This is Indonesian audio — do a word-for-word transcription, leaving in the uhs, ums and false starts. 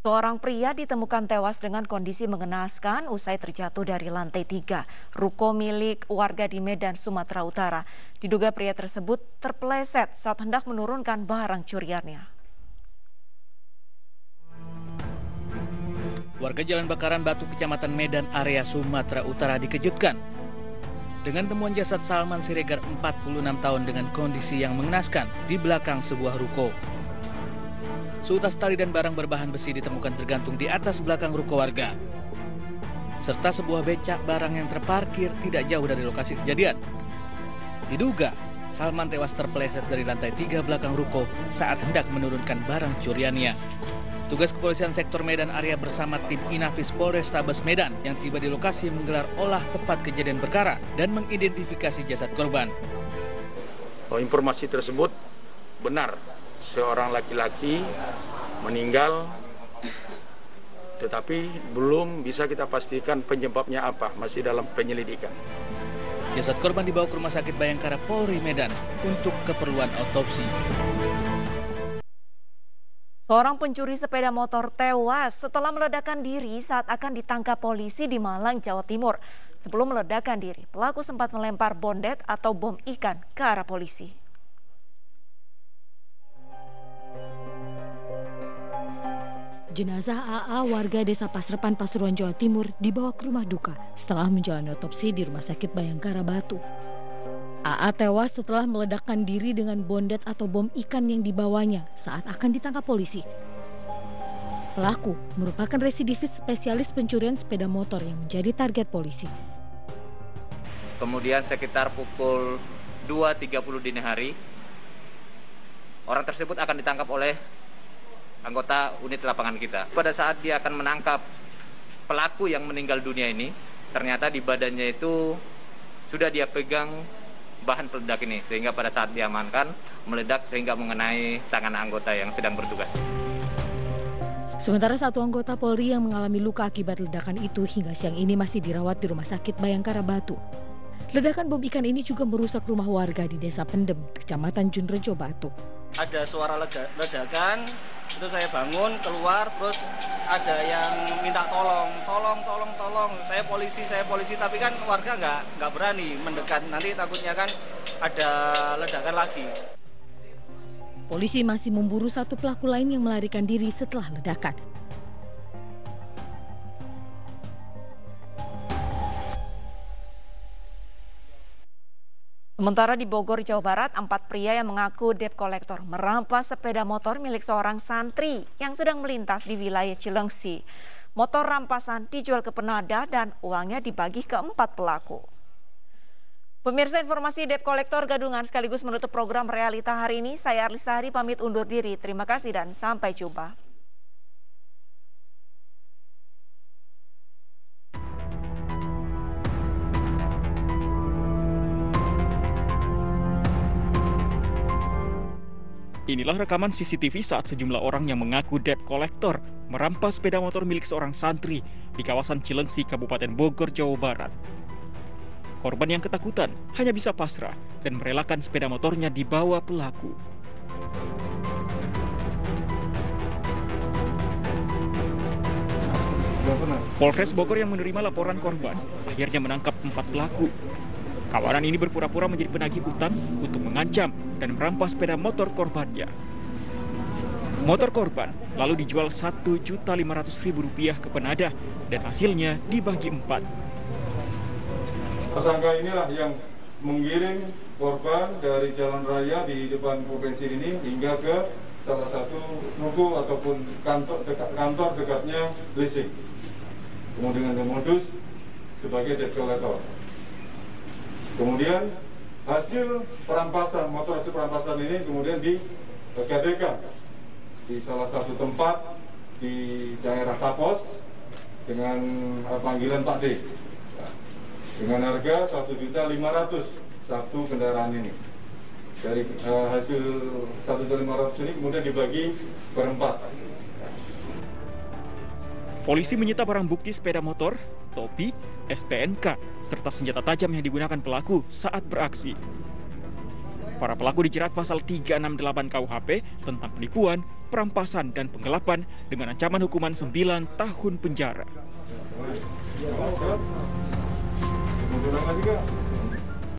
Seorang pria ditemukan tewas dengan kondisi mengenaskan usai terjatuh dari lantai tiga ruko milik warga di Medan, Sumatera Utara. Diduga pria tersebut terpeleset saat hendak menurunkan barang curiannya. Warga Jalan Bakaran Batu, Kecamatan Medan, area Sumatera Utara dikejutkan dengan temuan jasad Salman Siregar, empat puluh enam tahun dengan kondisi yang mengenaskan di belakang sebuah ruko. Seutas tali dan barang berbahan besi ditemukan tergantung di atas belakang ruko warga, serta sebuah becak barang yang terparkir tidak jauh dari lokasi kejadian. Diduga Salman tewas terpeleset dari lantai tiga belakang ruko saat hendak menurunkan barang curiannya. Tugas kepolisian sektor Medan area bersama tim Inafis Polrestabes Medan yang tiba di lokasi menggelar olah tempat kejadian perkara dan mengidentifikasi jasad korban. Oh, informasi tersebut benar, seorang laki-laki meninggal, tetapi belum bisa kita pastikan penyebabnya apa, masih dalam penyelidikan. Jasad korban dibawa ke Rumah Sakit Bayangkara Polri Medan untuk keperluan autopsi. Seorang pencuri sepeda motor tewas setelah meledakkan diri saat akan ditangkap polisi di Malang, Jawa Timur. Sebelum meledakkan diri, pelaku sempat melempar bondet atau bom ikan ke arah polisi. Jenazah A A warga Desa Pasrepan, Pasuruan, Jawa Timur dibawa ke rumah duka setelah menjalani otopsi di Rumah Sakit Bayangkara Batu. A A tewas setelah meledakkan diri dengan bondet atau bom ikan yang dibawanya saat akan ditangkap polisi. Pelaku merupakan residivis spesialis pencurian sepeda motor yang menjadi target polisi. Kemudian sekitar pukul dua tiga puluh dini hari, orang tersebut akan ditangkap oleh anggota unit lapangan kita. Pada saat dia akan menangkap pelaku yang meninggal dunia ini, ternyata di badannya itu sudah dia pegang bahan peledak ini, sehingga pada saat diamankan meledak sehingga mengenai tangan anggota yang sedang bertugas. Sementara satu anggota Polri yang mengalami luka akibat ledakan itu hingga siang ini masih dirawat di Rumah Sakit Bayangkara Batu. Ledakan bom ikan ini juga merusak rumah warga di Desa Pendem, Kecamatan Junrejo, Batu. Ada suara ledakan, itu saya bangun, keluar, terus ada yang minta tolong, tolong, tolong, tolong, saya polisi, saya polisi, tapi kan warga nggak nggak berani mendekat, nanti takutnya kan ada ledakan lagi. Polisi masih memburu satu pelaku lain yang melarikan diri setelah ledakan. Sementara di Bogor, Jawa Barat, empat pria yang mengaku debt collector merampas sepeda motor milik seorang santri yang sedang melintas di wilayah Cilengsi. Motor rampasan dijual ke penadah dan uangnya dibagi ke empat pelaku. Pemirsa, informasi debt collector gadungan sekaligus menutup program Realita hari ini. Saya Arlisa Hari pamit undur diri. Terima kasih dan sampai jumpa. Inilah rekaman C C T V saat sejumlah orang yang mengaku debt collector merampas sepeda motor milik seorang santri di kawasan Cilengsi, Kabupaten Bogor, Jawa Barat. Korban yang ketakutan hanya bisa pasrah dan merelakan sepeda motornya dibawa pelaku. Polres Bogor yang menerima laporan korban akhirnya menangkap empat pelaku. Kawanan ini berpura-pura menjadi penagih utang untuk mengancam dan merampas sepeda motor korbannya. Motor korban lalu dijual satu juta lima ratus ribu rupiah ke penadah dan hasilnya dibagi empat. Tersangka inilah yang mengiring korban dari jalan raya di depan provinsi ini hingga ke salah satu ruko ataupun kantor dekat kantor dekatnya leasing. Kemudian dengan modus sebagai debt collector. Kemudian hasil perampasan, motor hasil perampasan ini kemudian digadekan di salah satu tempat di daerah Tapos dengan panggilan Pak D. Dengan harga satu juta lima ratus ribu satu kendaraan ini. Dari uh, hasil satu juta lima ratus ribu ini kemudian dibagi berempat. Polisi menyita barang bukti sepeda motor, topi, S T N K, serta senjata tajam yang digunakan pelaku saat beraksi. Para pelaku dijerat pasal tiga enam delapan K U H P tentang penipuan, perampasan, dan penggelapan dengan ancaman hukuman sembilan tahun penjara. Mau lagi, Kak?